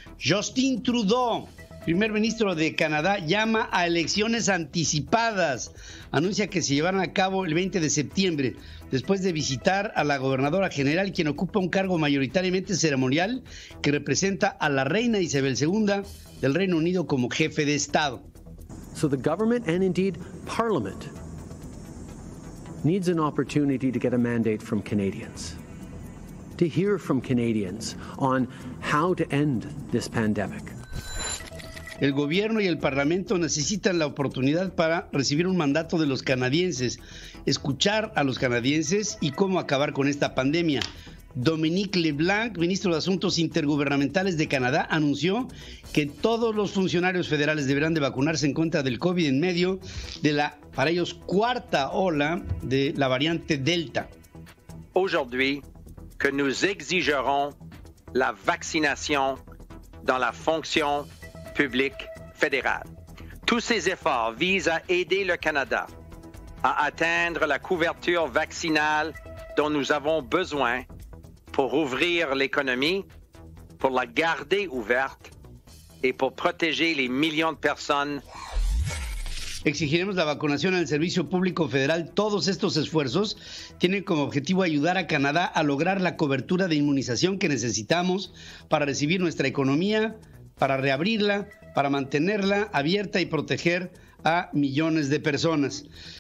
Justin Trudeau, primer ministro de Canadá, llama a elecciones anticipadas. Anuncia que se llevarán a cabo el 20 de septiembre, después de visitar a la gobernadora general, quien ocupa un cargo mayoritariamente ceremonial que representa a la reina Isabel II del Reino Unido como jefe de Estado. So the government and indeed Parliament needs an opportunity to get a mandate from Canadians, to hear from Canadians on how to end this pandemic. El gobierno y el parlamento necesitan la oportunidad para recibir un mandato de los canadienses, escuchar a los canadienses y cómo acabar con esta pandemia. Dominique LeBlanc, ministro de Asuntos Intergubernamentales de Canadá, anunció que todos los funcionarios federales deberán de vacunarse en contra del COVID en medio de la, para ellos, cuarta ola de la variante Delta. Aujourd'hui, que nous exigerons la vaccination dans la fonction publique fédérale. Tous ces efforts visent à aider le Canada à atteindre la couverture vaccinale dont nous avons besoin pour ouvrir l'économie, pour la garder ouverte et pour protéger les millions de personnes. Exigiremos la vacunación en el servicio público federal. Todos estos esfuerzos tienen como objetivo ayudar a Canadá a lograr la cobertura de inmunización que necesitamos para recibir nuestra economía, para reabrirla, para mantenerla abierta y proteger a millones de personas.